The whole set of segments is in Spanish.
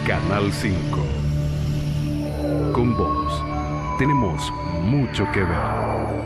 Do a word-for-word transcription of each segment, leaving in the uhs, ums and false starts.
Canal cinco. Con vos tenemos mucho que ver.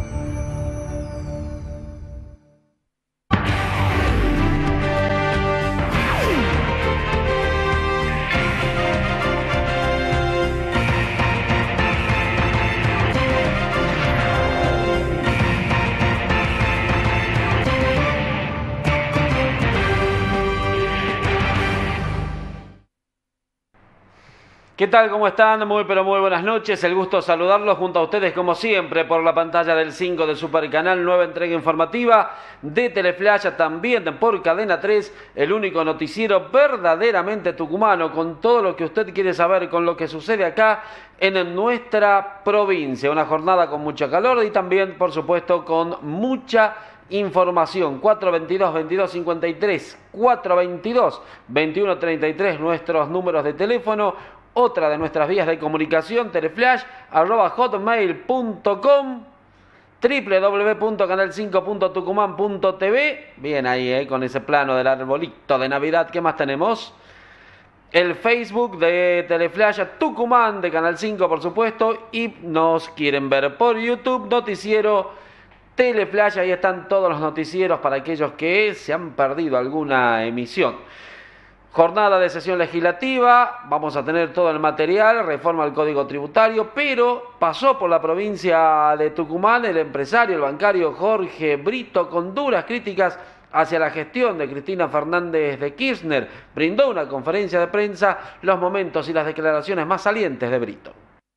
¿Qué tal? ¿Cómo están? Muy pero muy buenas noches. El gusto de saludarlos junto a ustedes como siempre por la pantalla del cinco del Supercanal, nueva entrega informativa de Teleflash, también por Cadena tres, el único noticiero verdaderamente tucumano con todo lo que usted quiere saber con lo que sucede acá en nuestra provincia. Una jornada con mucha calor y también, por supuesto, con mucha información. Cuatro veintidós, veintidós cincuenta y tres, cuatro veintidós, veintiuno treinta y tres, nuestros números de teléfono. Otra de nuestras vías de comunicación, teleflash arroba hotmail punto com, doble u doble u doble u punto canal cinco punto tucumán punto t v. Bien ahí, eh, con ese plano del arbolito de Navidad. ¿Qué más tenemos? El Facebook de Teleflash Tucumán, de Canal cinco, por supuesto. Y nos quieren ver por YouTube, noticiero Teleflash. Ahí están todos los noticieros para aquellos que se han perdido alguna emisión. Jornada de sesión legislativa, vamos a tener todo el material, reforma al Código Tributario, pero pasó por la provincia de Tucumán el empresario, el bancario Jorge Brito, con duras críticas hacia la gestión de Cristina Fernández de Kirchner. Brindó una conferencia de prensa, los momentos y las declaraciones más salientes de Brito.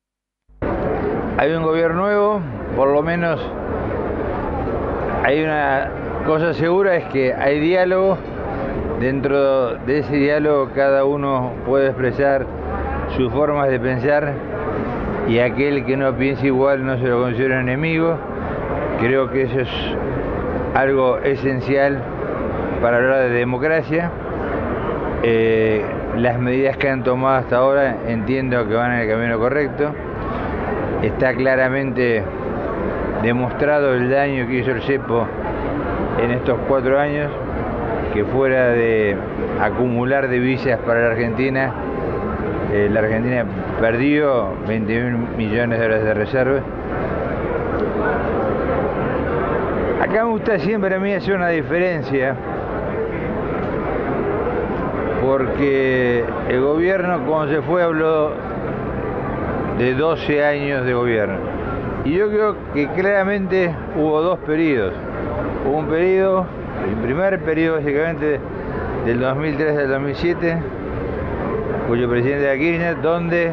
Hay un gobierno nuevo, por lo menos hay una cosa segura, es que hay diálogo. Dentro de ese diálogo cada uno puede expresar sus formas de pensar y aquel que no piensa igual no se lo considera enemigo. Creo que eso es algo esencial para hablar de democracia. Eh, las medidas que han tomado hasta ahora entiendo que van en el camino correcto. Está claramente demostrado el daño que hizo el cepo en estos cuatro años, que fuera de acumular divisas para la Argentina, eh, la Argentina perdió veinte mil millones de dólares de reservas. Acá me gusta siempre a mí hacer una diferencia, porque el gobierno cuando se fue habló de doce años de gobierno. Y yo creo que claramente hubo dos periodos. Hubo un periodo, el primer periodo básicamente del dos mil tres al dos mil siete, cuyo presidente era Kirchner, donde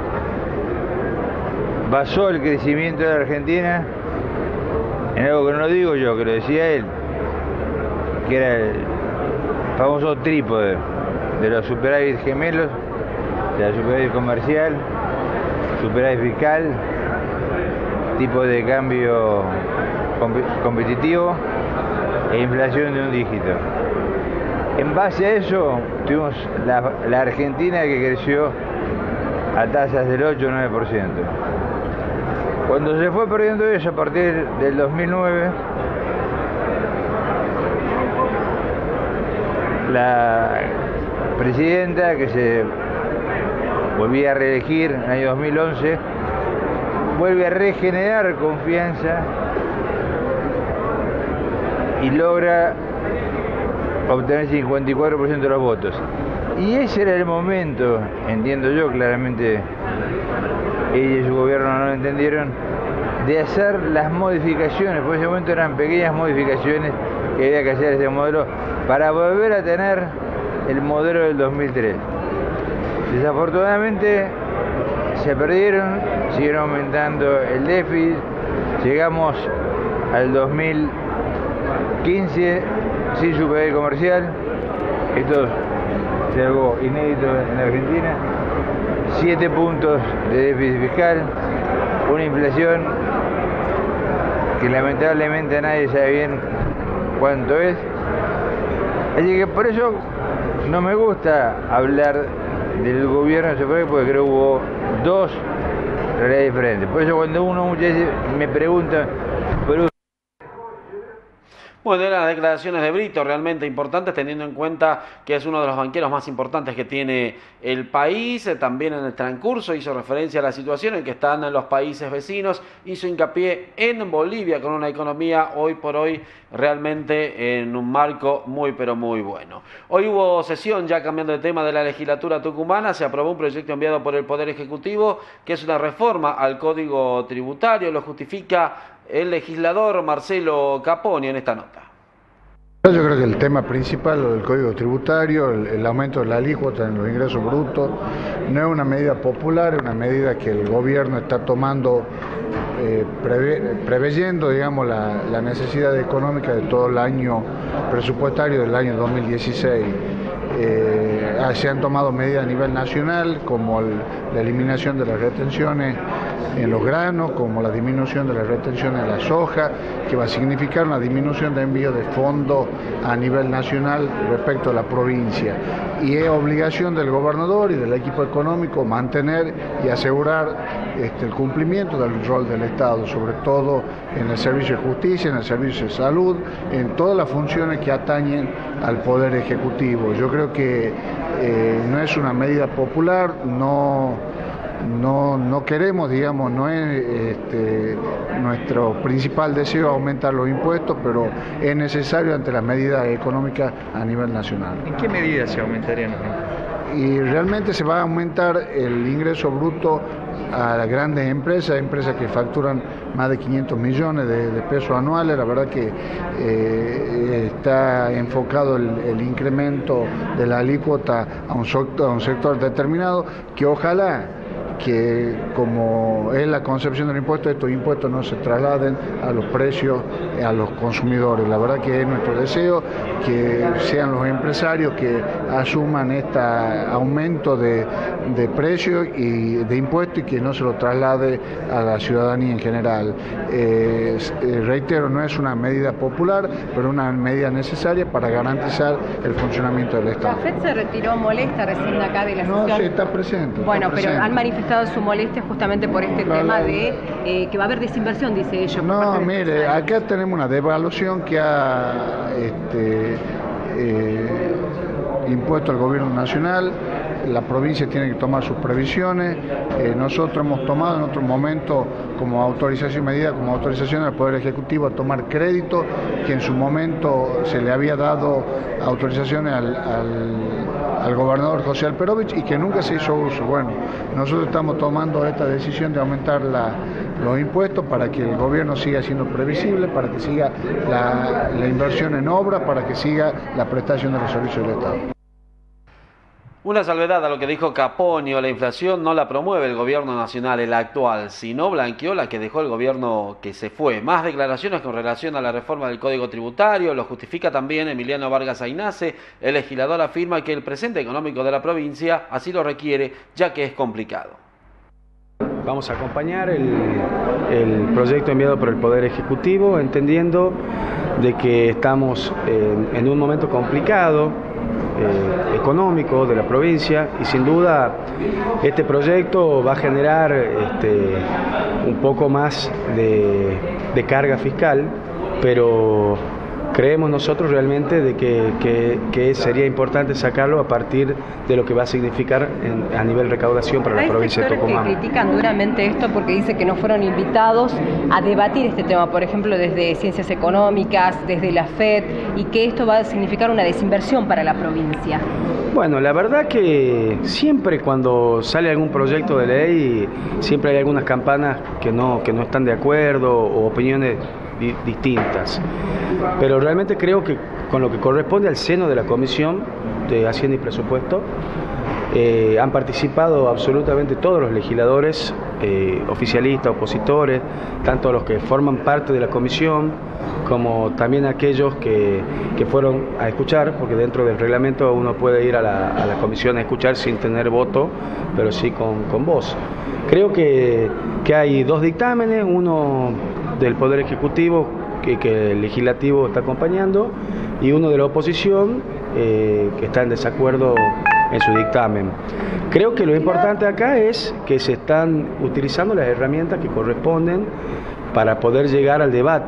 basó el crecimiento de la Argentina en algo que no lo digo yo, que lo decía él, que era el famoso trípode de los superávit gemelos, de la superávit comercial, superávit fiscal, tipo de cambio competitivo e inflación de un dígito. En base a eso tuvimos la, la Argentina que creció a tasas del ocho o nueve por ciento. Cuando se fue perdiendo eso a partir del dos mil nueve, la presidenta que se volvía a reelegir en el año dos mil once vuelve a regenerar confianza y logra obtener cincuenta y cuatro por ciento de los votos. Y ese era el momento, entiendo yo, claramente ella y su gobierno no lo entendieron, de hacer las modificaciones, por ese momento eran pequeñas modificaciones que había que hacer ese modelo para volver a tener el modelo del dos mil tres. Desafortunadamente se perdieron, siguieron aumentando el déficit, llegamos al dos mil quince sin superávit comercial, esto es algo inédito en Argentina, siete puntos de déficit fiscal, una inflación que lamentablemente nadie sabe bien cuánto es, así que por eso no me gusta hablar del gobierno de porque creo que hubo dos realidades diferentes. Por eso cuando uno muchas veces me pregunta, pero Bueno, eran las declaraciones de Brito realmente importantes, teniendo en cuenta que es uno de los banqueros más importantes que tiene el país. También en el transcurso hizo referencia a la situación en que están los países vecinos, hizo hincapié en Bolivia con una economía hoy por hoy realmente en un marco muy pero muy bueno. Hoy hubo sesión, ya cambiando de tema, de la legislatura tucumana. Se aprobó un proyecto enviado por el Poder Ejecutivo que es una reforma al Código Tributario. Lo justifica el legislador Marcelo Caponi en esta nota. Yo creo que el tema principal, lo del Código Tributario, el, el aumento de la alícuota en los ingresos brutos, no es una medida popular, es una medida que el gobierno está tomando eh, preve, preveyendo, digamos, la, la necesidad económica de todo el año presupuestario del año dos mil dieciséis. Eh, se han tomado medidas a nivel nacional, como el, la eliminación de las retenciones en los granos, como la disminución de las retenciones en la soja, que va a significar una disminución de envío de fondos a nivel nacional respecto a la provincia. Y es obligación del gobernador y del equipo económico mantener y asegurar este, el cumplimiento del rol del Estado, sobre todo en el servicio de justicia, en el servicio de salud, en todas las funciones que atañen al Poder Ejecutivo. Yo creo que eh, no es una medida popular, no, no, no queremos, digamos, no es este, nuestro principal deseo aumentar los impuestos, pero es necesario ante las medidas económicas a nivel nacional. ¿En qué medida se aumentarían? Y realmente se va a aumentar el ingreso bruto a las grandes empresas, empresas que facturan más de quinientos millones de, de pesos anuales. La verdad que eh, está enfocado el, el incremento de la alícuota a un, sector, a un sector determinado, que ojalá que, como es la concepción del impuesto, estos impuestos no se trasladen a los precios, a los consumidores. La verdad que es nuestro deseo que sean los empresarios que asuman este aumento de, de precios y de impuestos y que no se lo traslade a la ciudadanía en general. Eh, reitero, no es una medida popular, pero una medida necesaria para garantizar el funcionamiento del Estado. La FED se retiró molesta recién de acá de la sesión. No, sí, está presente. Bueno, está presente. Pero han manifestado su molestia justamente por este no, tema no, de eh, que va a haber desinversión, dice ellos. No, mire, acá tenemos una devaluación que ha este, eh, impuesto al gobierno nacional. La provincia tiene que tomar sus previsiones. Eh, nosotros hemos tomado en otro momento como autorización medida, como autorización del Poder Ejecutivo a tomar crédito, que en su momento se le había dado autorizaciones al, al, al gobernador José Alperovich y que nunca se hizo uso. Bueno, nosotros estamos tomando esta decisión de aumentar la, los impuestos para que el gobierno siga siendo previsible, para que siga la, la inversión en obra, para que siga la prestación de los servicios del Estado. Una salvedad a lo que dijo Caponi: la inflación no la promueve el gobierno nacional, el actual, sino blanqueó la que dejó el gobierno que se fue. Más declaraciones con relación a la reforma del Código Tributario, lo justifica también Emiliano Vargas Aynace. El legislador afirma que el presente económico de la provincia así lo requiere, ya que es complicado. Vamos a acompañar el, el proyecto enviado por el Poder Ejecutivo, entendiendo de que estamos en, en un momento complicado, Eh, económico de la provincia, y sin duda este proyecto va a generar este, un poco más de, de carga fiscal, pero creemos nosotros realmente de que, que, que sería importante sacarlo a partir de lo que va a significar en, a nivel recaudación para la provincia de Tucumán. Hay sectores que critican duramente esto porque dice que no fueron invitados a debatir este tema, por ejemplo desde Ciencias Económicas, desde la FED, y que esto va a significar una desinversión para la provincia. Bueno, la verdad que siempre cuando sale algún proyecto de ley, siempre hay algunas campanas que no, que no están de acuerdo o opiniones di- distintas. Pero realmente creo que con lo que corresponde al seno de la Comisión de Hacienda y Presupuesto, eh, han participado absolutamente todos los legisladores, eh, oficialistas, opositores, tanto los que forman parte de la comisión como también aquellos que, que fueron a escuchar, porque dentro del reglamento uno puede ir a la, a la comisión a escuchar sin tener voto, pero sí con, con voz. Creo que, que hay dos dictámenes, uno del Poder Ejecutivo que, que el Legislativo está acompañando y uno de la oposición eh, que está en desacuerdo en su dictamen. Creo que lo importante acá es que se están utilizando las herramientas que corresponden para poder llegar al debate.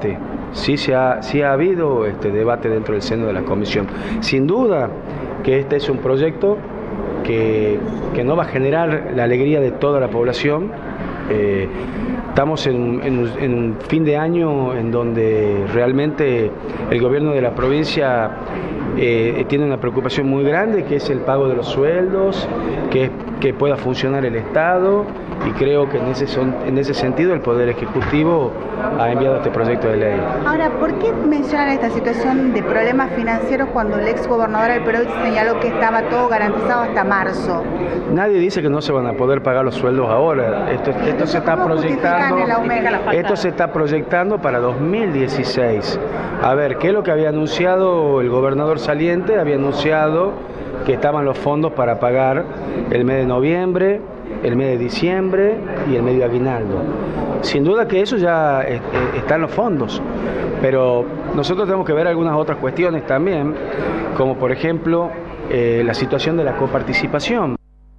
sí, se ha, sí ha habido este debate dentro del seno de la comisión. Sin duda que este es un proyecto que, que no va a generar la alegría de toda la población. Eh, estamos en, en, en un fin de año en donde realmente el gobierno de la provincia eh, tiene una preocupación muy grande, que es el pago de los sueldos, que, es, que pueda funcionar el Estado, y creo que en ese, son, en ese sentido el Poder Ejecutivo ha enviado este proyecto de ley. Ahora, ¿por qué mencionan esta situación de problemas financieros cuando el ex gobernador del Perú señaló que estaba todo garantizado hasta marzo? Nadie dice que no se van a poder pagar los sueldos ahora. Esto, esto se está proyectando, esto se está proyectando para dos mil dieciséis. A ver, ¿qué es lo que había anunciado el gobernador saliente? Había anunciado que estaban los fondos para pagar el mes de noviembre, el mes de diciembre y el mes de aguinaldo. Sin duda que eso ya está en los fondos, pero nosotros tenemos que ver algunas otras cuestiones también, como por ejemplo eh, la situación de la coparticipación.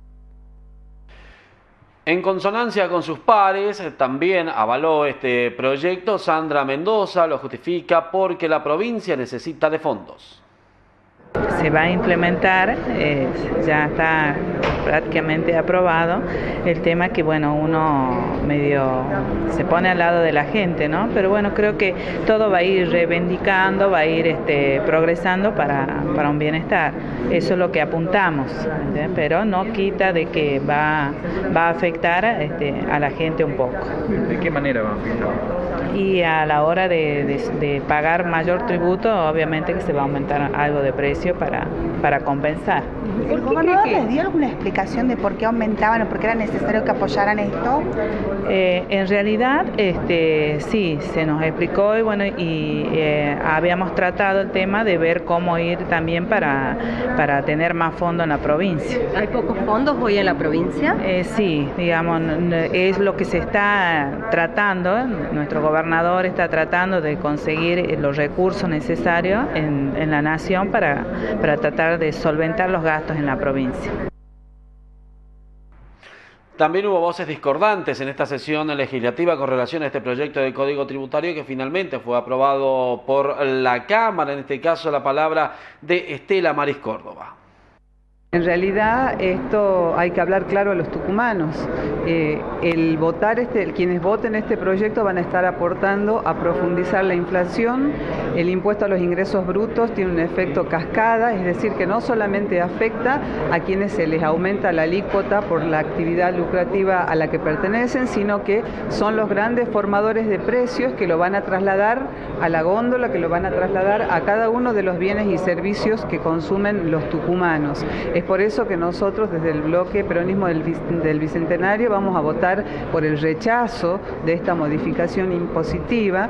En consonancia con sus pares, también avaló este proyecto Sandra Mendoza, lo justifica porque la provincia necesita de fondos. Se va a implementar, eh, ya está prácticamente aprobado, el tema que bueno, uno medio se pone al lado de la gente, ¿no? Pero bueno, creo que todo va a ir reivindicando, va a ir este, progresando para, para un bienestar. Eso es lo que apuntamos, ¿entendés? Pero no quita de que va, va a afectar este, a la gente un poco. ¿De qué manera va a afectar? Y a la hora de, de, de pagar mayor tributo, obviamente que se va a aumentar algo de precio para, para compensar. ¿El gobernador les dio alguna explicación de por qué aumentaban o por qué era necesario que apoyaran esto? Eh, en realidad, este, sí, se nos explicó y bueno, y eh, habíamos tratado el tema de ver cómo ir también para, para tener más fondos en la provincia. ¿Hay pocos fondos hoy en la provincia? Eh, sí, digamos, es lo que se está tratando. Nuestro gobernador está tratando de conseguir los recursos necesarios en, en la nación para, para tratar de solventar los gastos en la provincia. También hubo voces discordantes en esta sesión legislativa con relación a este proyecto de Código Tributario que finalmente fue aprobado por la Cámara, en este caso la palabra de Estela Maris Córdoba. En realidad esto hay que hablar claro a los tucumanos. Eh, el votar este, quienes voten este proyecto van a estar aportando a profundizar la inflación. El impuesto a los ingresos brutos tiene un efecto cascada, es decir, que no solamente afecta a quienes se les aumenta la alícuota por la actividad lucrativa a la que pertenecen, sino que son los grandes formadores de precios que lo van a trasladar a la góndola, que lo van a trasladar a cada uno de los bienes y servicios que consumen los tucumanos. Es por eso que nosotros desde el bloque Peronismo del, del Bicentenario vamos a votar por el rechazo de esta modificación impositiva,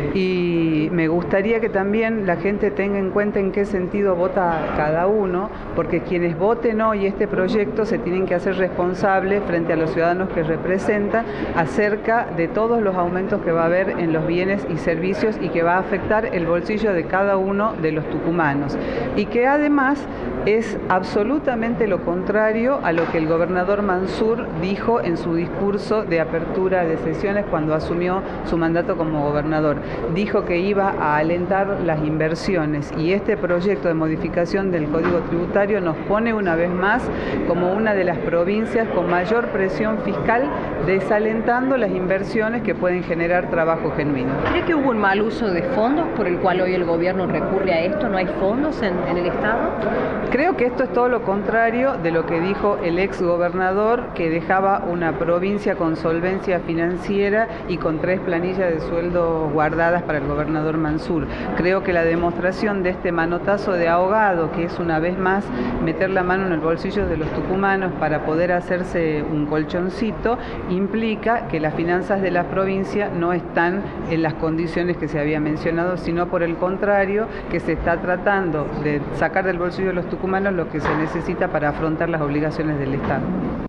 y me gustaría que también la gente tenga en cuenta en qué sentido vota cada uno, porque quienes voten hoy este proyecto se tienen que hacer responsables frente a los ciudadanos que representan acerca de todos los aumentos que va a haber en los bienes y servicios y que va a afectar el bolsillo de cada uno de los tucumanos, y que además es absolutamente lo contrario a lo que el gobernador Mansur dijo en su discurso de apertura de sesiones cuando asumió su mandato como gobernador. Dijo que iba a alentar las inversiones, y este proyecto de modificación del Código Tributario nos pone una vez más como una de las provincias con mayor presión fiscal, desalentando las inversiones que pueden generar trabajo genuino. ¿Cree que hubo un mal uso de fondos por el cual hoy el gobierno recurre a esto? ¿No hay fondos en, en el Estado? Creo que esto es todo lo contrario de lo que dijo el ex gobernador, que dejaba una provincia con solvencia financiera y con tres planillas de sueldo guardadas para el gobernador Mansur. Creo que la demostración de este manotazo de ahogado, que es una vez más meter la mano en el bolsillo de los tucumanos para poder hacerse un colchoncito, implica que las finanzas de la provincia no están en las condiciones que se había mencionado, sino por el contrario, que se está tratando de sacar del bolsillo de los tucumanos lo que se necesita para afrontar las obligaciones del Estado.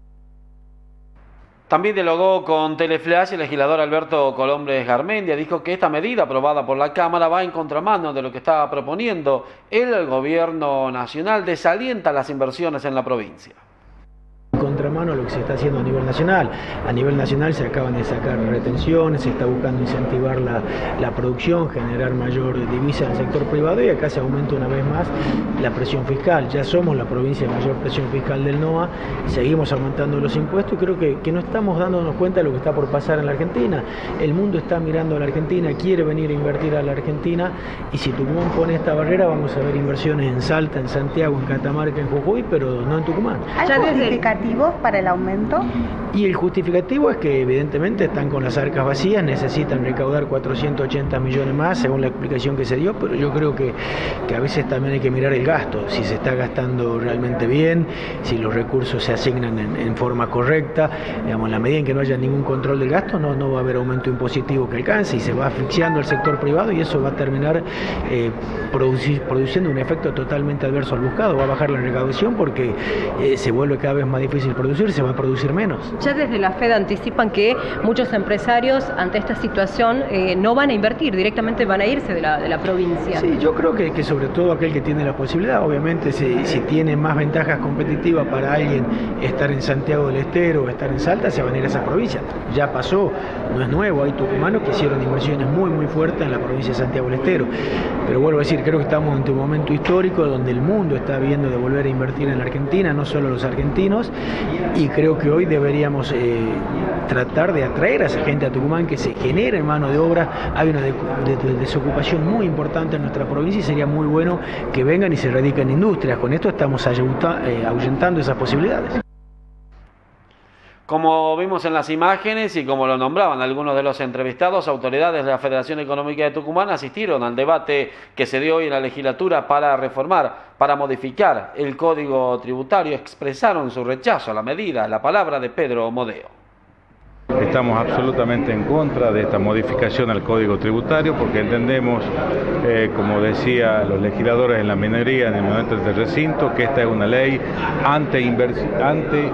También dialogó con Teleflash el legislador Alberto Colombres Garmendia. Dijo que esta medida aprobada por la Cámara va en contramano de lo que estaba proponiendo el gobierno nacional, desalienta las inversiones en la provincia. Con contramano a lo que se está haciendo a nivel nacional. A nivel nacional se acaban de sacar retenciones, se está buscando incentivar la, la producción, generar mayor divisa en el sector privado, y acá se aumenta una vez más la presión fiscal. Ya somos la provincia de mayor presión fiscal del N O A, seguimos aumentando los impuestos y creo que, que no estamos dándonos cuenta de lo que está por pasar en la Argentina. El mundo está mirando a la Argentina, quiere venir a invertir a la Argentina, y si Tucumán pone esta barrera vamos a ver inversiones en Salta, en Santiago, en Catamarca, en Jujuy, pero no en Tucumán. ¿Hay justificativos para el aumento? Y el justificativo es que evidentemente están con las arcas vacías, necesitan recaudar cuatrocientos ochenta millones más, según la explicación que se dio, pero yo creo que, que a veces también hay que mirar el gasto, si se está gastando realmente bien, si los recursos se asignan en, en forma correcta. Digamos, en la medida en que no haya ningún control del gasto, no, no va a haber aumento impositivo que alcance, y se va asfixiando el sector privado, y eso va a terminar eh, producir, produciendo un efecto totalmente adverso al buscado. Va a bajar la recaudación porque eh, se vuelve cada vez más difícil producir, se va a producir menos. Ya desde la Fed anticipan que muchos empresarios ante esta situación eh, no van a invertir, directamente van a irse de la, de la provincia. Sí, yo creo que, que sobre todo aquel que tiene la posibilidad, obviamente si, si tiene más ventajas competitivas para alguien estar en Santiago del Estero o estar en Salta, se van a ir a esa provincia. Ya pasó, no es nuevo, hay tucumanos que hicieron inversiones muy muy fuertes en la provincia de Santiago del Estero. Pero vuelvo a decir, creo que estamos ante un momento histórico donde el mundo está viendo de volver a invertir en la Argentina, no solo los argentinos, y creo que hoy deberíamos eh, tratar de atraer a esa gente a Tucumán, que se genere mano de obra. Hay una de, de, de desocupación muy importante en nuestra provincia y sería muy bueno que vengan y se radiquen en industrias. Con esto estamos ahuyentando esas posibilidades. Como vimos en las imágenes y como lo nombraban algunos de los entrevistados, autoridades de la Federación Económica de Tucumán asistieron al debate que se dio hoy en la legislatura para reformar, para modificar el Código Tributario. Expresaron su rechazo a la medida, la palabra de Pedro Modeo. Estamos absolutamente en contra de esta modificación al Código Tributario porque entendemos, eh, como decía los legisladores en la minoría en el momento del recinto, que esta es una ley anti-inversión anti, eh,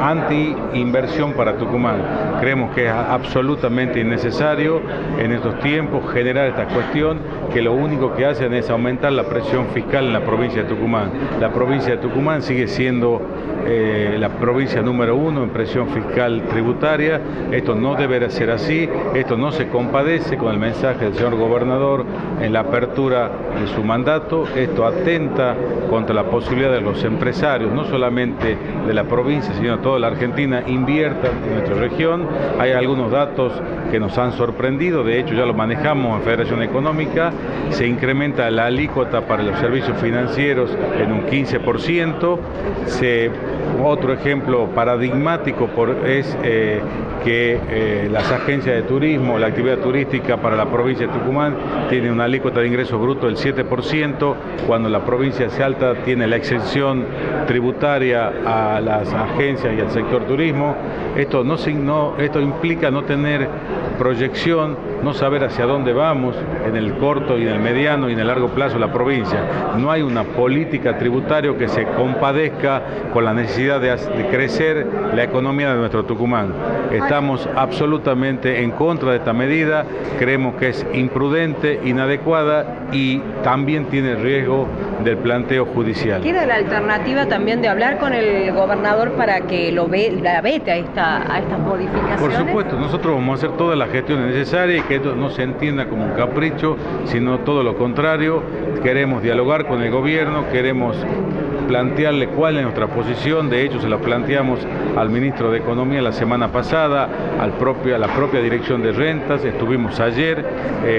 anti para Tucumán. Creemos que es absolutamente innecesario en estos tiempos generar esta cuestión, que lo único que hacen es aumentar la presión fiscal en la provincia de Tucumán. La provincia de Tucumán sigue siendo eh, la provincia número uno en presión fiscal tributaria. Esto no deberá ser así, esto no se compadece con el mensaje del señor gobernador en la apertura de su mandato. Esto atenta contra la posibilidad de los empresarios, no solamente de la provincia, sino de toda la Argentina, inviertan en nuestra región. Hay algunos datos que nos han sorprendido, de hecho ya lo manejamos en Federación Económica, se incrementa la alícuota para los servicios financieros en un quince por ciento. Se, otro ejemplo paradigmático por, es eh, que eh, las agencias de turismo, la actividad turística para la provincia de Tucumán tiene una alícuota de ingresos brutos del siete por ciento, cuando la provincia de Salta tiene la exención tributaria a las agencias y al sector turismo. Esto, no, no, esto implica no tener proyección, no saber hacia dónde vamos en el corto y en el mediano y en el largo plazo de la provincia. No hay una política tributaria que se compadezca con la necesidad de, de crecer la economía de nuestro Tucumán. Estamos absolutamente en contra de esta medida, creemos que es imprudente, inadecuada y también tiene riesgo del planteo judicial. ¿Queda la alternativa también de hablar con el gobernador para que lo ve, la vete a, esta, a estas modificaciones? Por supuesto, nosotros vamos a hacer todas las gestiones necesarias y que esto no se entienda como un capricho, sino todo lo contrario. Queremos dialogar con el gobierno, queremos plantearle cuál es nuestra posición. De hecho se la planteamos al ministro de Economía la semana pasada, al propio, a la propia Dirección de Rentas. Estuvimos ayer eh,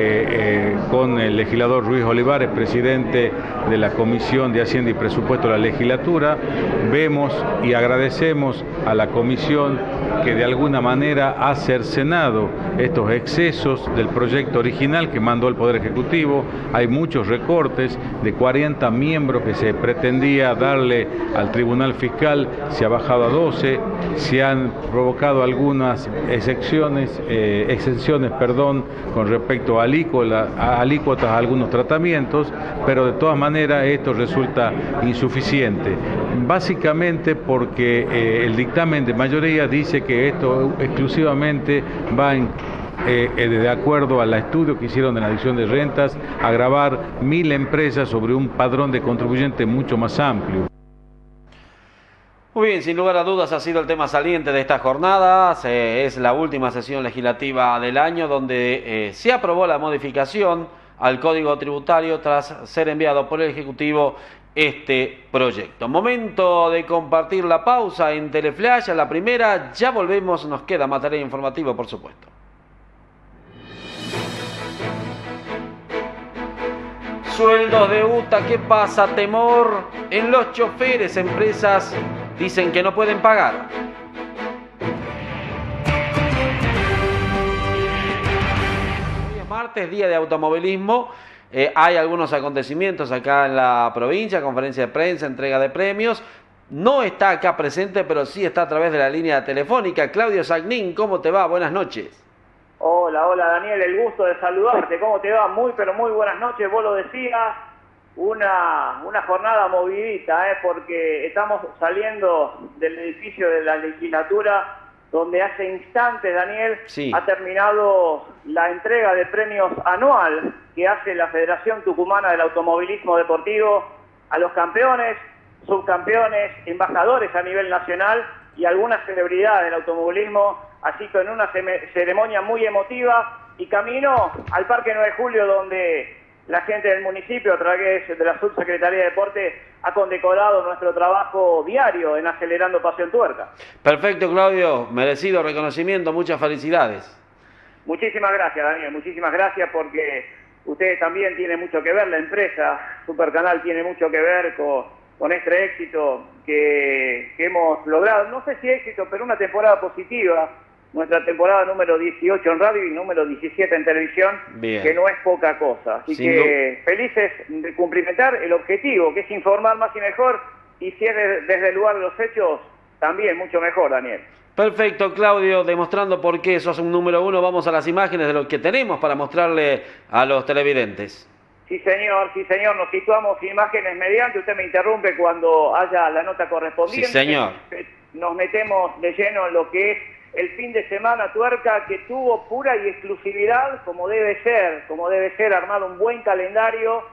eh, con el legislador Ruiz Olivares, presidente de la Comisión de Hacienda y Presupuesto de la legislatura. Vemos y agradecemos a la comisión que de alguna manera ha cercenado estos excesos del proyecto original que mandó el Poder Ejecutivo. Hay muchos recortes de cuarenta miembros que se pretendía darle al Tribunal Fiscal, se ha bajado a doce, se han provocado algunas excepciones, eh, exenciones perdón, con respecto a, alícola, a alícuotas a algunos tratamientos, pero de todas maneras esto resulta insuficiente. Básicamente porque eh, el dictamen de mayoría dice que esto exclusivamente va en Eh, eh, de acuerdo al estudio que hicieron en la Dirección de Rentas, a gravar mil empresas sobre un padrón de contribuyentes mucho más amplio. Muy bien, sin lugar a dudas ha sido el tema saliente de esta jornada. Se, es la última sesión legislativa del año donde eh, se aprobó la modificación al Código Tributario tras ser enviado por el Ejecutivo este proyecto. Momento de compartir la pausa en Teleflash, a la primera, ya volvemos, nos queda material informativo, por supuesto. Sueldos de U T A, ¿qué pasa? Temor en los choferes, empresas dicen que no pueden pagar. Hoy es martes, día de automovilismo. Eh, hay algunos acontecimientos acá en la provincia, conferencia de prensa, entrega de premios. No está acá presente, pero sí está a través de la línea telefónica. Claudio Sagnín, ¿cómo te va? Buenas noches. Hola, hola Daniel, el gusto de saludarte. ¿Cómo te va? Muy, pero muy buenas noches. Vos lo decías, una, una jornada movidita, ¿eh? Porque estamos saliendo del edificio de la legislatura, donde hace instantes, Daniel, sí. ha terminado la entrega de premios anual que hace la Federación Tucumana del Automovilismo Deportivo a los campeones, subcampeones, embajadores a nivel nacional y algunas celebridades del automovilismo, así que en una ceremonia muy emotiva y camino al Parque nueve de Julio, donde la gente del municipio, a través de la Subsecretaría de Deporte, ha condecorado nuestro trabajo diario en Acelerando Pasión Tuerca. Perfecto, Claudio, merecido reconocimiento, muchas felicidades. Muchísimas gracias, Daniel, muchísimas gracias, porque ustedes también tienen mucho que ver, la empresa Supercanal tiene mucho que ver con, con este éxito que, que hemos logrado. No sé si éxito, pero una temporada positiva. Nuestra temporada número dieciocho en radio y número diecisiete en televisión, bien, que no es poca cosa. Así Sin que felices de cumplimentar el objetivo, que es informar más y mejor, y si es de, desde el lugar de los hechos, también mucho mejor, Daniel. Perfecto, Claudio, demostrando por qué sos un número uno, vamos a las imágenes de lo que tenemos para mostrarle a los televidentes. Sí, señor, sí, señor, nos situamos imágenes mediante, usted me interrumpe cuando haya la nota correspondiente. Sí, señor. Nos metemos de lleno en lo que es el fin de semana Tuerca, que tuvo pura y exclusividad, como debe ser, como debe ser, armado un buen calendario,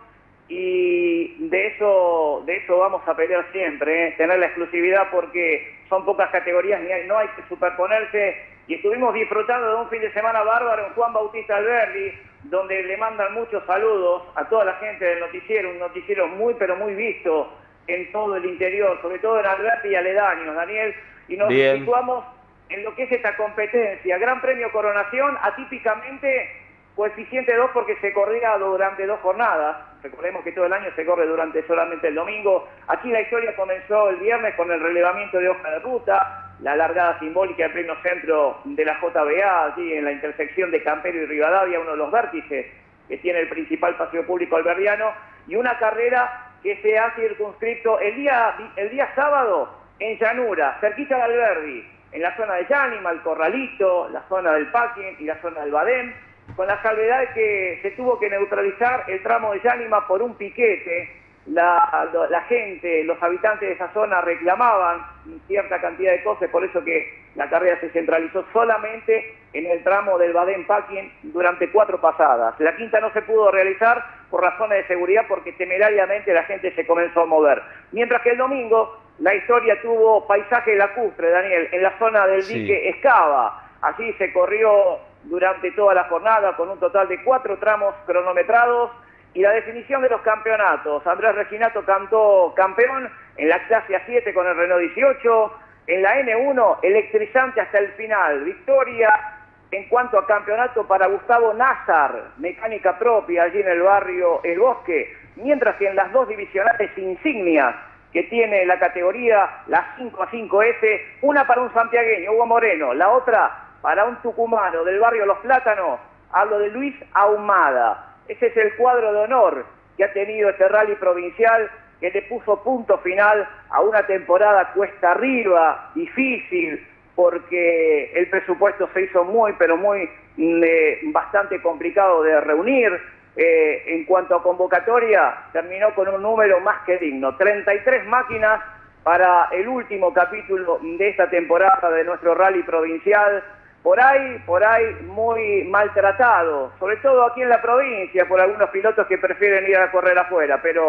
y de eso de eso vamos a pelear siempre, ¿eh? Tener la exclusividad, porque son pocas categorías, ni hay, no hay que superponerse, y estuvimos disfrutando de un fin de semana bárbaro en Juan Bautista Alberdi, donde le mandan muchos saludos a toda la gente del noticiero, un noticiero muy pero muy visto en todo el interior, sobre todo en Alberdi y aledaños, Daniel, y nos Bien. situamos en lo que es esta competencia. Gran Premio Coronación, atípicamente coeficiente dos porque se corría durante dos jornadas. Recordemos que todo el año se corre durante solamente el domingo. Aquí la historia comenzó el viernes con el relevamiento de hoja de ruta, la largada simbólica en pleno centro de la J B A, allí en la intersección de Campero y Rivadavia, uno de los vértices que tiene el principal paseo público alberdiano, y una carrera que se ha circunscrito el día, el día sábado en llanura, cerquita de Alberdi, en la zona de Yánima, el Corralito, la zona del Paquen y la zona del Badén, con la salvedad de que se tuvo que neutralizar el tramo de Yánima por un piquete. La, la gente, los habitantes de esa zona reclamaban cierta cantidad de cosas, por eso que la carrera se centralizó solamente en el tramo del Badén-Paquen durante cuatro pasadas. La quinta no se pudo realizar por razones de seguridad, porque temerariamente la gente se comenzó a mover. Mientras que el domingo la historia tuvo paisaje lacustre, Daniel, en la zona del sí. dique Escava. Allí se corrió durante toda la jornada con un total de cuatro tramos cronometrados, y la definición de los campeonatos. Andrés Reginato cantó campeón en la clase A siete con el Renault dieciocho, en la N uno electrizante hasta el final. Victoria en cuanto a campeonato para Gustavo Nazar, mecánica propia allí en el barrio El Bosque, mientras que en las dos divisionales insignias que tiene la categoría, la cinco a cinco S, una para un santiagueño, Hugo Moreno, la otra para un tucumano del barrio Los Plátanos, hablo de Luis Ahumada. Ese es el cuadro de honor que ha tenido este rally provincial, que le puso punto final a una temporada cuesta arriba, difícil, porque el presupuesto se hizo muy, pero muy eh, bastante complicado de reunir. Eh, en cuanto a convocatoria, terminó con un número más que digno, treinta y tres máquinas para el último capítulo de esta temporada de nuestro rally provincial. Por ahí, por ahí muy maltratado, sobre todo aquí en la provincia, por algunos pilotos que prefieren ir a correr afuera, pero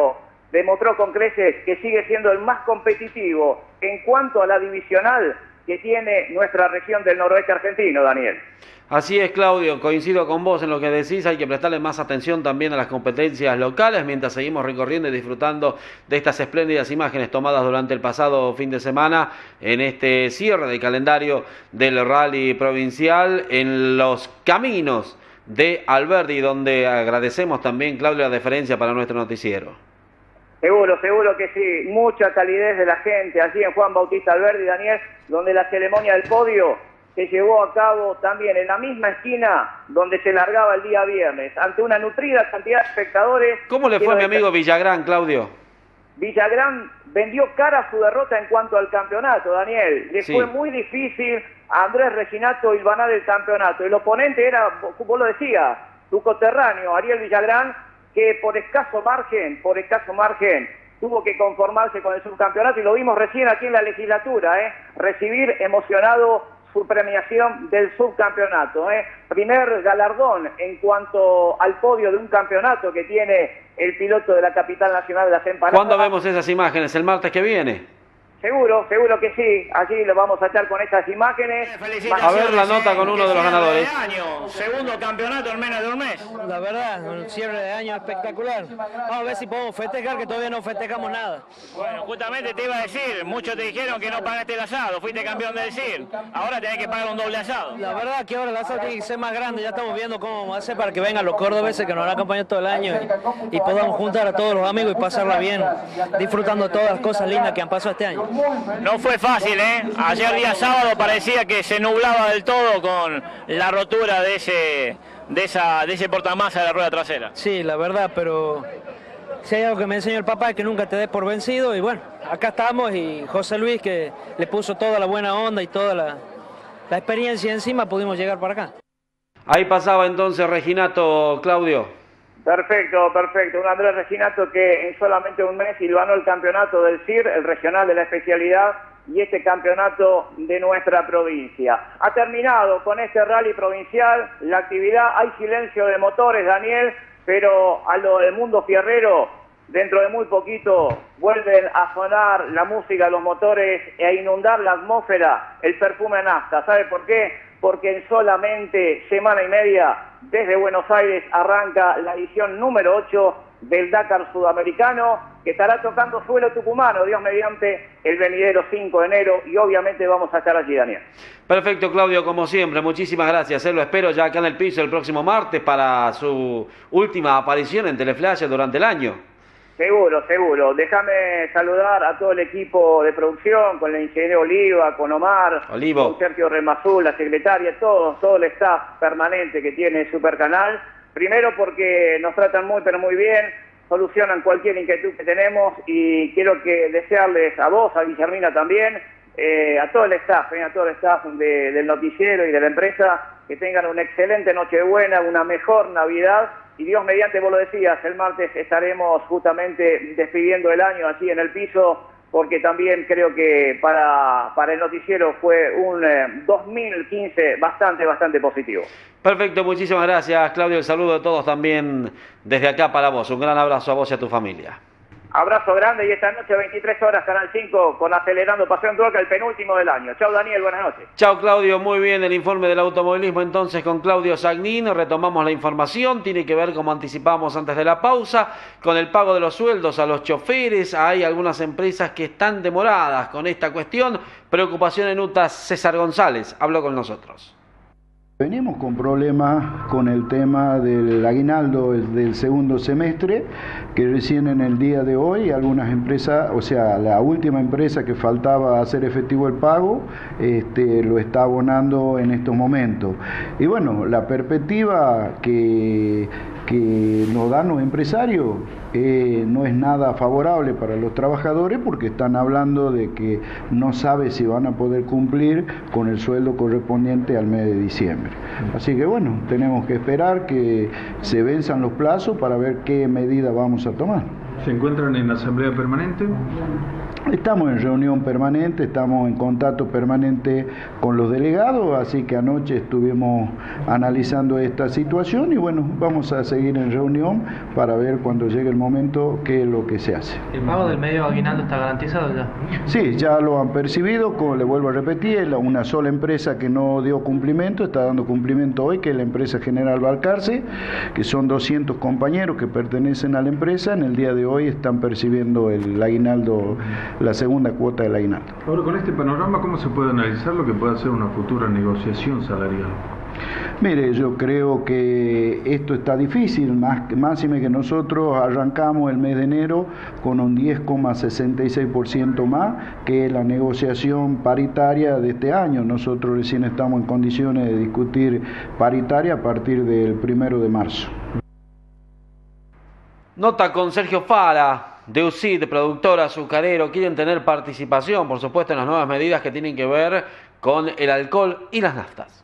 demostró con creces que sigue siendo el más competitivo en cuanto a la divisional que tiene nuestra región del noroeste argentino, Daniel. Así es, Claudio, coincido con vos en lo que decís, hay que prestarle más atención también a las competencias locales mientras seguimos recorriendo y disfrutando de estas espléndidas imágenes tomadas durante el pasado fin de semana en este cierre del calendario del rally provincial en los caminos de Alberdi, donde agradecemos también, Claudio, la deferencia para nuestro noticiero. Seguro, seguro que sí, mucha calidez de la gente allí en Juan Bautista Alberdi, Daniel, donde la ceremonia del podio se llevó a cabo también en la misma esquina donde se largaba el día viernes, ante una nutrida cantidad de espectadores. ¿Cómo le fue a mi amigo Villagrán, Claudio? Villagrán vendió cara a su derrota en cuanto al campeonato, Daniel. Le sí. fue muy difícil a Andrés Reginato hilvanar el campeonato. El oponente era, vos lo decías, su coterráneo, Ariel Villagrán, que por escaso margen, por escaso margen, tuvo que conformarse con el subcampeonato, y lo vimos recién aquí en la legislatura, ¿eh? recibir emocionado su premiación del subcampeonato, ¿eh? primer galardón en cuanto al podio de un campeonato que tiene el piloto de la capital nacional de las empanadas. ¿Cuándo vemos esas imágenes? ¿El martes que viene? Seguro, seguro que sí. Allí lo vamos a echar con estas imágenes. A ver la nota con uno de los ganadores. De año, segundo campeonato en menos de un mes. La verdad, un cierre de año espectacular. Vamos a ver si podemos festejar, que todavía no festejamos nada. Bueno, justamente te iba a decir, muchos te dijeron que no pagaste el asado, fuiste campeón de decir. Ahora tenés que pagar un doble asado. La verdad que ahora el asado tiene que ser más grande. Ya estamos viendo cómo vamos a hacer para que vengan los cordobeses que nos han acompañado todo el año y, y podamos juntar a todos los amigos y pasarla bien, disfrutando todas las cosas lindas que han pasado este año. No fue fácil, ¿eh? Ayer día sábado parecía que se nublaba del todo con la rotura de ese, de esa, de ese portamasa de la rueda trasera. Sí, la verdad, pero si hay algo que me enseñó el papá es que nunca te des por vencido, y bueno, acá estamos, y José Luis, que le puso toda la buena onda y toda la, la experiencia encima, pudimos llegar para acá. Ahí pasaba entonces Reginato, Claudio. Perfecto, perfecto. Un Andrés Reginato que en solamente un mes hilvanó el campeonato del C I R, el regional de la especialidad, y este campeonato de nuestra provincia. Ha terminado con este rally provincial la actividad. Hay silencio de motores, Daniel, pero a lo del mundo fierrero, dentro de muy poquito vuelven a sonar la música de los motores e a inundar la atmósfera el perfume a nafta. ¿Sabe por qué? Porque en solamente semana y media, desde Buenos Aires, arranca la edición número ocho del Dakar Sudamericano, que estará tocando suelo tucumano, Dios mediante, el venidero cinco de enero, y obviamente vamos a estar allí, Daniel. Perfecto, Claudio, como siempre, muchísimas gracias. Eh, lo espero ya acá en el piso el próximo martes para su última aparición en Teleflash durante el año. Seguro, seguro. Déjame saludar a todo el equipo de producción, con el ingeniero Oliva, con Omar, Olivo. con Sergio Remazul, la secretaria, todo, todo el staff permanente que tiene Supercanal. Primero porque nos tratan muy, pero muy bien, solucionan cualquier inquietud que tenemos, y quiero que desearles a vos, a Guillermina también, eh, a todo el staff, eh, a todo el staff de, del noticiero y de la empresa, que tengan una excelente Nochebuena, una mejor Navidad. Y Dios mediante, vos lo decías, el martes estaremos justamente despidiendo el año así en el piso, porque también creo que para, para el noticiero fue un eh, dos mil quince bastante, bastante positivo. Perfecto, muchísimas gracias, Claudio. El saludo de todos también desde acá para vos. Un gran abrazo a vos y a tu familia. Abrazo grande, y esta noche veintitrés horas Canal cinco con Acelerando Pasión Tuerca, el penúltimo del año. Chao, Daniel, buenas noches. Chao, Claudio, muy bien el informe del automovilismo entonces con Claudio Sagnin. Retomamos la información, tiene que ver, como anticipábamos antes de la pausa, con el pago de los sueldos a los choferes. Hay algunas empresas que están demoradas con esta cuestión. Preocupación en U T A. César González habló con nosotros. Venimos con problemas con el tema del aguinaldo del segundo semestre, que recién en el día de hoy algunas empresas, o sea, la última empresa que faltaba hacer efectivo el pago, este, lo está abonando en estos momentos. Y bueno, la perspectiva que, que nos dan los empresarios eh, no es nada favorable para los trabajadores, porque están hablando de que no sabe si van a poder cumplir con el sueldo correspondiente al mes de diciembre. Así que bueno, tenemos que esperar que se venzan los plazos para ver qué medida vamos a tomar. ¿Se encuentran en la asamblea permanente? Estamos en reunión permanente, estamos en contacto permanente con los delegados, así que anoche estuvimos analizando esta situación y bueno, vamos a seguir en reunión para ver cuando llegue el momento qué es lo que se hace. ¿El pago del medio aguinaldo está garantizado ya? Sí, ya lo han percibido, como le vuelvo a repetir, es una sola empresa que no dio cumplimiento, está dando cumplimiento hoy, que es la empresa General Balcarce, que son doscientos compañeros que pertenecen a la empresa, en el día de hoy están percibiendo el aguinaldo, la segunda cuota del aguinaldo. Ahora, con este panorama, ¿cómo se puede analizar lo que puede ser una futura negociación salarial? Mire, yo creo que esto está difícil, más máxime que nosotros arrancamos el mes de enero con un diez coma sesenta y seis por ciento más que la negociación paritaria de este año. Nosotros recién estamos en condiciones de discutir paritaria a partir del primero de marzo. Nota con Sergio Fara, de U C I D, productor azucarero. Quieren tener participación, por supuesto, en las nuevas medidas que tienen que ver con el alcohol y las naftas.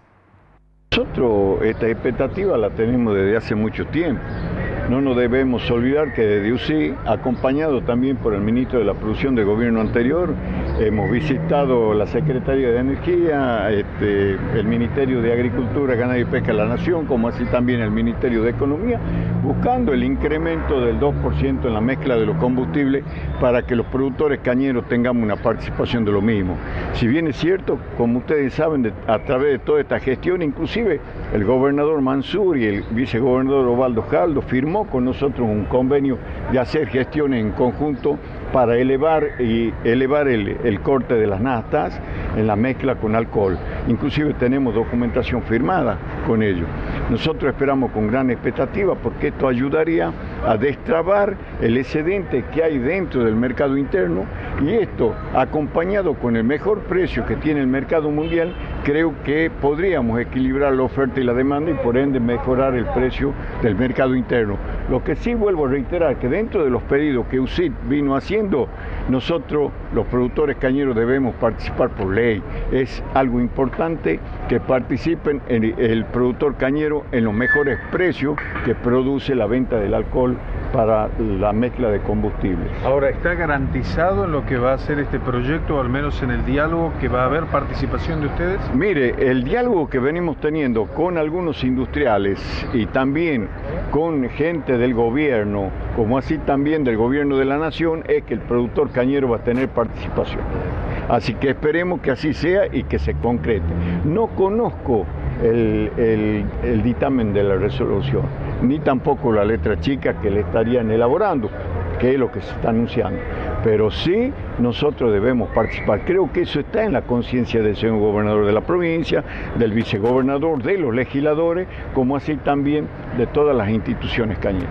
Nosotros esta expectativa la tenemos desde hace mucho tiempo. No nos debemos olvidar que desde U C I, acompañado también por el ministro de la Producción del gobierno anterior, hemos visitado la Secretaría de Energía, este, el Ministerio de Agricultura, Ganadería y Pesca de la Nación, como así también el Ministerio de Economía, buscando el incremento del dos por ciento en la mezcla de los combustibles para que los productores cañeros tengamos una participación de lo mismo. Si bien es cierto, como ustedes saben, de, a través de toda esta gestión, inclusive el gobernador Mansur y el vicegobernador Osvaldo Jaldo firmó con nosotros un convenio de hacer gestiones en conjunto para elevar y elevar el, el corte de las naftas en la mezcla con alcohol. Inclusive tenemos documentación firmada con ellos. Nosotros esperamos con gran expectativa porque esto ayudaría a destrabar el excedente que hay dentro del mercado interno y esto, acompañado con el mejor precio que tiene el mercado mundial, creo que podríamos equilibrar la oferta y la demanda y por ende mejorar el precio del mercado interno. Lo que sí vuelvo a reiterar que dentro de los pedidos que U C I D vino haciendo, nosotros los productores cañeros debemos participar por ley. Es algo importante que participen en el productor cañero en los mejores precios que produce la venta del alcohol para la mezcla de combustibles. Ahora, ¿está garantizado en lo que va a ser este proyecto, o al menos en el diálogo, que va a haber participación de ustedes? Mire, el diálogo que venimos teniendo con algunos industriales y también con gente del gobierno, como así también del gobierno de la nación, es que el productor cañero va a tener participación. Así que esperemos que así sea y que se concrete. No conozco el, el, el dictamen de la resolución, ni tampoco la letra chica que le estarían elaborando, que es lo que se está anunciando. Pero sí, nosotros debemos participar. Creo que eso está en la conciencia del señor gobernador de la provincia, del vicegobernador, de los legisladores, como así también de todas las instituciones cañeras.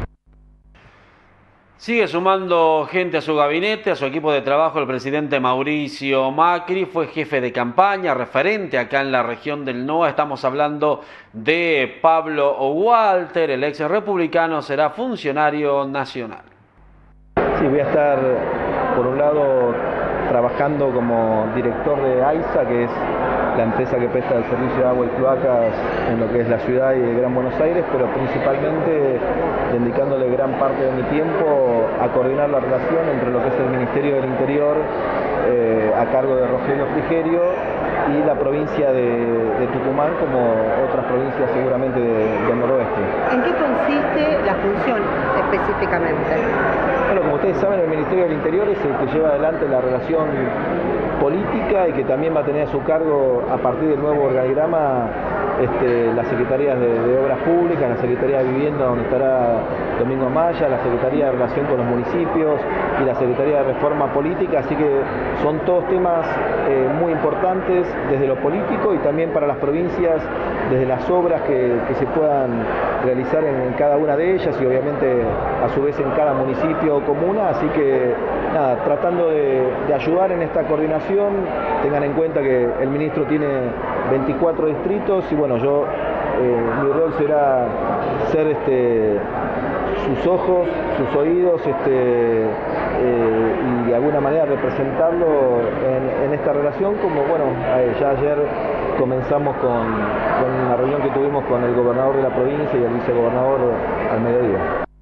Sigue sumando gente a su gabinete, a su equipo de trabajo. El presidente Mauricio Macri fue jefe de campaña, referente acá en la región del N O A. Estamos hablando de Pablo Walter, el ex republicano, será funcionario nacional. Sí, voy a estar, por un lado, trabajando como director de AISA, que es la empresa que presta el servicio de agua y cloacas en lo que es la ciudad y el Gran Buenos Aires, pero principalmente dedicándole gran parte de mi tiempo a coordinar la relación entre lo que es el Ministerio del Interior, eh, a cargo de Rogelio Frigerio, y la provincia de, de Tucumán, como otras provincias seguramente de, del noroeste. ¿En qué consiste la función específicamente? Bueno, como ustedes saben, el Ministerio del Interior es el que lleva adelante la relación política y que también va a tener a su cargo, a partir del nuevo organigrama, este, las secretarías de, de Obras Públicas, la Secretaría de Vivienda, donde estará Domingo Amaya, la Secretaría de Relación con los Municipios y la Secretaría de Reforma Política, así que son todos temas eh, muy importantes desde lo político y también para las provincias, desde las obras que, que se puedan realizar en, en cada una de ellas y obviamente a su vez en cada municipio o comuna, así que nada, tratando de, de ayudar en esta coordinación. Tengan en cuenta que el ministro tiene veinticuatro distritos y bueno, yo, eh, mi rol será ser este, sus ojos, sus oídos, este, eh, y de alguna manera representarlo en, en esta relación, como bueno, ya ayer comenzamos con, con una reunión que tuvimos con el gobernador de la provincia y el vicegobernador al mediodía.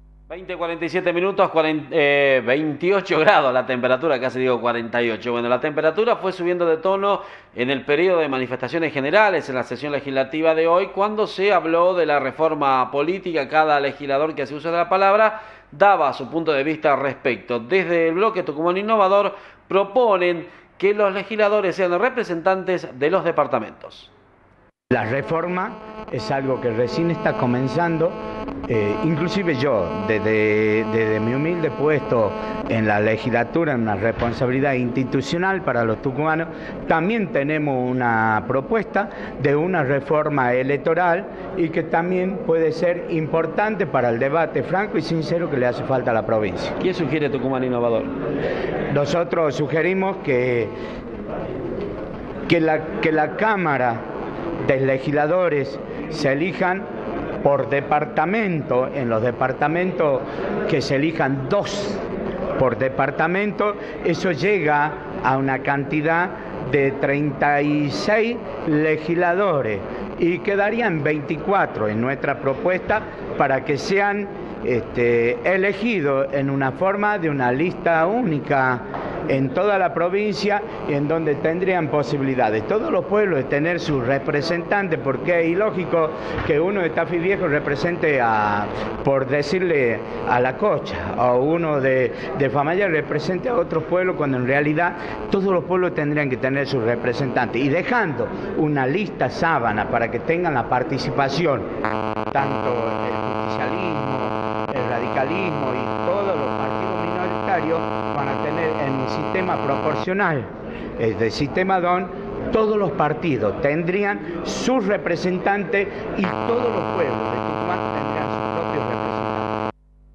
veinte, cuarenta y siete minutos, cuarenta, eh, veintiocho grados la temperatura, casi digo cuarenta y ocho. Bueno, la temperatura fue subiendo de tono en el periodo de manifestaciones generales en la sesión legislativa de hoy, cuando se habló de la reforma política. Cada legislador que hace uso de la palabra daba su punto de vista al respecto. Desde el bloque Tucumán Innovador proponen que los legisladores sean representantes de los departamentos. La reforma es algo que recién está comenzando, eh, inclusive yo, desde, desde mi humilde puesto en la legislatura, en una responsabilidad institucional para los tucumanos, también tenemos una propuesta de una reforma electoral y que también puede ser importante para el debate franco y sincero que le hace falta a la provincia. ¿Qué sugiere Tucumán Innovador? Nosotros sugerimos que, que, la, que la Cámara de legisladores se elijan por departamento, en los departamentos que se elijan dos por departamento, eso llega a una cantidad de treinta y seis legisladores y quedarían veinticuatro en nuestra propuesta para que sean este, elegidos en una forma de una lista única en toda la provincia, en donde tendrían posibilidades todos los pueblos de tener sus representantes, porque es ilógico que uno de Tafí Viejo represente a, por decirle, a La Cocha, o uno de, de Famayá represente a otros pueblos, cuando en realidad todos los pueblos tendrían que tener sus representantes, y dejando una lista sábana para que tengan la participación tanto el justicialismo, el radicalismo y todos los partidos minoritarios van a tener en un sistema proporcional, es del sistema D O N, todos los partidos tendrían sus representantes y todos los pueblos de Tucumán tendrían sus propios representantes.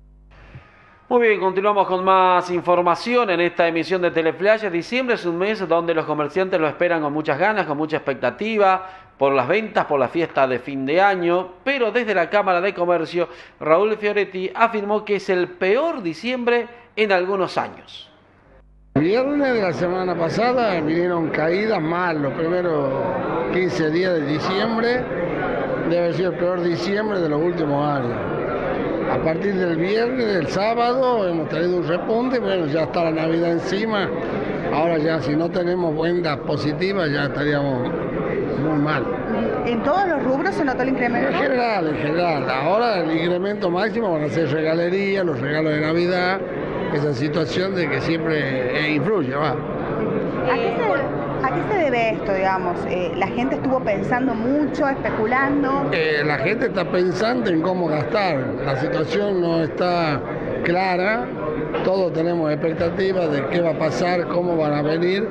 Muy bien, continuamos con más información en esta emisión de Teleflash. Diciembre es un mes donde los comerciantes lo esperan con muchas ganas, con mucha expectativa, por las ventas, por la fiesta de fin de año, pero desde la Cámara de Comercio, Raúl Fioretti afirmó que es el peor diciembre en algunos años. El viernes de la semana pasada vinieron caídas mal, los primeros quince días de diciembre, debe haber sido el peor diciembre de los últimos años. A partir del viernes, del sábado, hemos tenido un repunte, bueno, ya está la Navidad encima, ahora ya si no tenemos ventas positivas ya estaríamos muy mal. ¿En todos los rubros se notó el incremento? En general, en general. Ahora el incremento máximo van a ser regalerías, los regalos de Navidad, esa situación de que siempre influye, va. ¿A qué se, a qué se debe esto, digamos? Eh, ¿La gente estuvo pensando mucho, especulando? Eh, la gente está pensando en cómo gastar. La situación no está clara. Todos tenemos expectativas de qué va a pasar, cómo van a venir,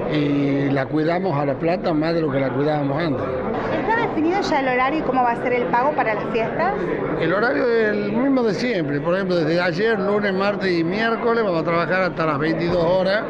y la cuidamos a la plata más de lo que la cuidábamos antes. ¿Está definido ya el horario y cómo va a ser el pago para las fiestas? El horario es el mismo de siempre. Por ejemplo, desde ayer, lunes, martes y miércoles, vamos a trabajar hasta las veintidós horas.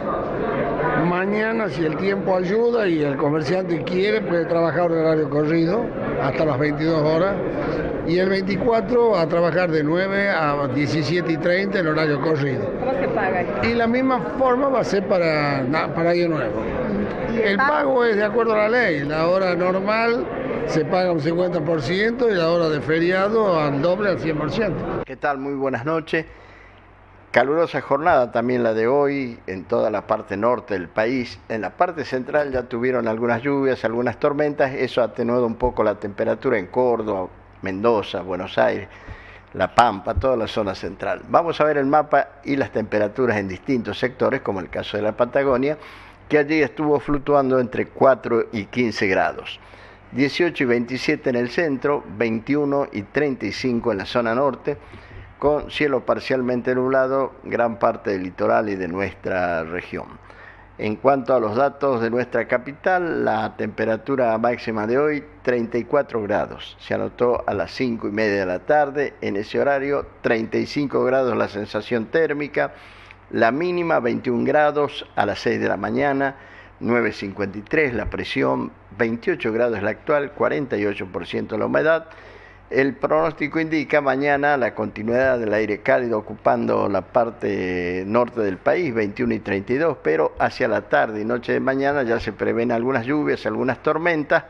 Mañana, si el tiempo ayuda y el comerciante quiere, puede trabajar un horario corrido hasta las veintidós horas. Y el veinticuatro a trabajar de nueve a diecisiete y treinta el horario corrido. ¿Cómo se paga? Y la misma forma va a ser para, para Año Nuevo. El pago es de acuerdo a la ley. La hora normal se paga un cincuenta por ciento y la hora de feriado al doble, al cien por ciento. ¿Qué tal? Muy buenas noches. Calurosa jornada también la de hoy en toda la parte norte del país. En la parte central ya tuvieron algunas lluvias, algunas tormentas. Eso ha atenuado un poco la temperatura en Córdoba, Mendoza, Buenos Aires, La Pampa, toda la zona central. Vamos a ver el mapa y las temperaturas en distintos sectores, como el caso de la Patagonia, que allí estuvo fluctuando entre cuatro y quince grados. dieciocho y veintisiete en el centro, veintiuno y treinta y cinco en la zona norte, con cielo parcialmente nublado gran parte del litoral y de nuestra región. En cuanto a los datos de nuestra capital, la temperatura máxima de hoy, treinta y cuatro grados. Se anotó a las cinco y media de la tarde, en ese horario, treinta y cinco grados la sensación térmica, la mínima veintiún grados a las seis de la mañana, nueve cincuenta y tres la presión, veintiocho grados la actual, cuarenta y ocho por ciento la humedad. El pronóstico indica mañana la continuidad del aire cálido ocupando la parte norte del país, veintiuno y treinta y dos, pero hacia la tarde y noche de mañana ya se prevén algunas lluvias, algunas tormentas,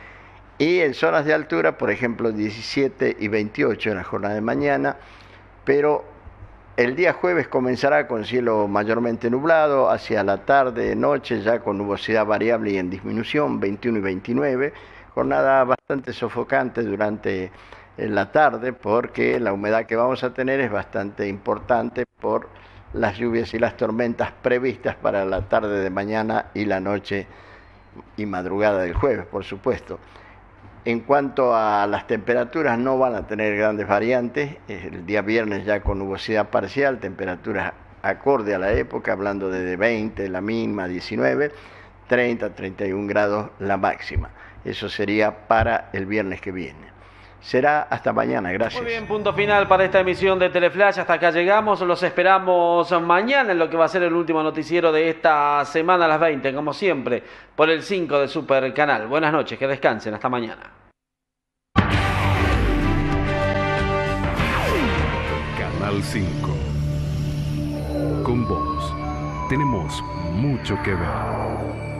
y en zonas de altura, por ejemplo, diecisiete y veintiocho en la jornada de mañana, pero El día jueves comenzará con cielo mayormente nublado, hacia la tarde, noche ya con nubosidad variable y en disminución, veintiuno y veintinueve. Jornada bastante sofocante durante la tarde porque la humedad que vamos a tener es bastante importante por las lluvias y las tormentas previstas para la tarde de mañana y la noche y madrugada del jueves, por supuesto. En cuanto a las temperaturas, no van a tener grandes variantes. El día viernes ya con nubosidad parcial, temperaturas acorde a la época, hablando de veinte la mínima, diecinueve, treinta, treinta y un grados la máxima. Eso sería para el viernes que viene. Será hasta mañana, gracias. Muy bien, punto final para esta emisión de Teleflash. Hasta acá llegamos, los esperamos mañana en lo que va a ser el último noticiero de esta semana a las veinte, como siempre, por el cinco de Super Canal. Buenas noches, que descansen, hasta mañana. Canal cinco. Con vos tenemos mucho que ver.